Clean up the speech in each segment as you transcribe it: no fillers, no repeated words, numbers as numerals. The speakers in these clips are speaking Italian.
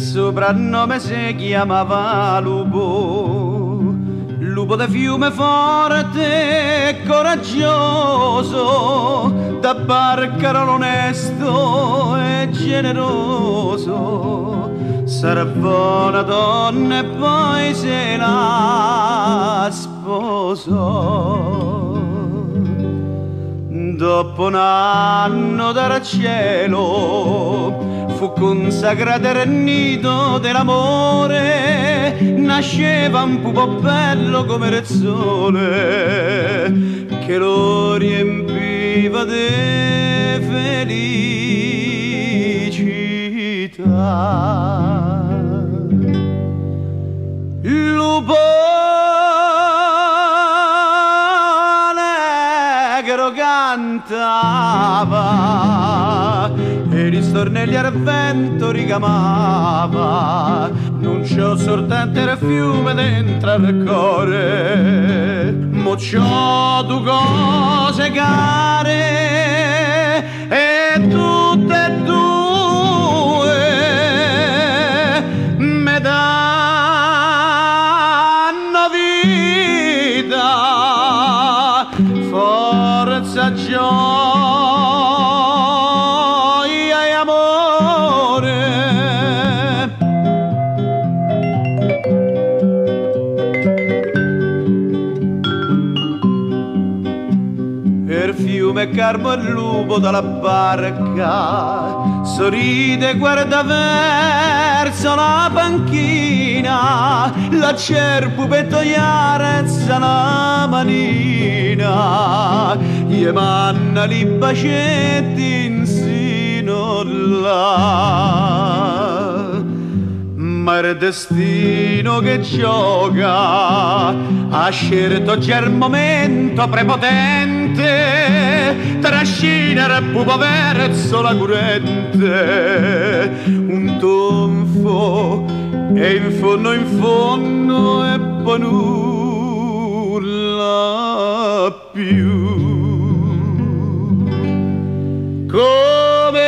soprannome si chiamava Lupo, lupo da fiume forte e coraggioso, da barcaro onesto e generoso. Servò una donna e poi se la sposò. Dopo un anno dal cielo fu consacrato il nido dell'amore, nasceva un pupo bello come il sole che lo riempiva di felicità. Lupo negro cantava e gli stornelli al vento ricamava, non c'ho soltanto il fiume dentro al cuore, mo c'ho due cose care e tutte e due me danno vita, forza, gioia e amore. Il fiume Carmo e il lupo dalla barca sorride e guarda verso la panchina, la cerpu per togliarezza la manina, gli manna li bacetti insino là. Ma il destino che gioca ha scelto già il momento prepotente, trascina il pupo verso la corrente, un tonfo e in fondo e poi nulla più. Come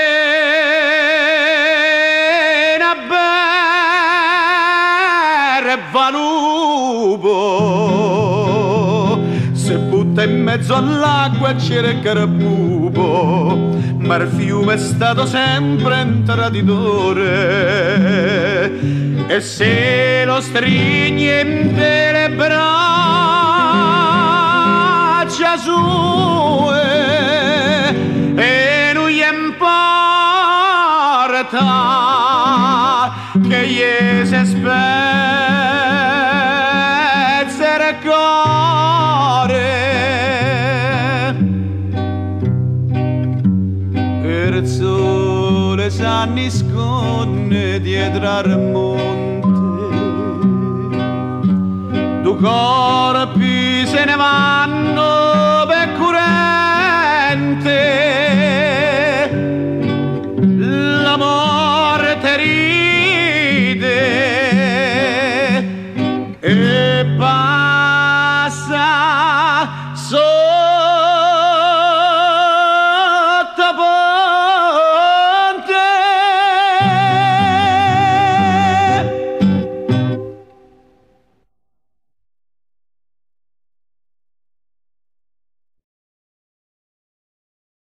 va lupo, se butta in mezzo all'acqua e cerca il pupo, ma il fiume è stato sempre un traditore, e se lo stringe in le braccia sue e lui importa che gli si spezza il cuore. Il sole si nasconde dietro al monte, due corpi se ne vanno per curente,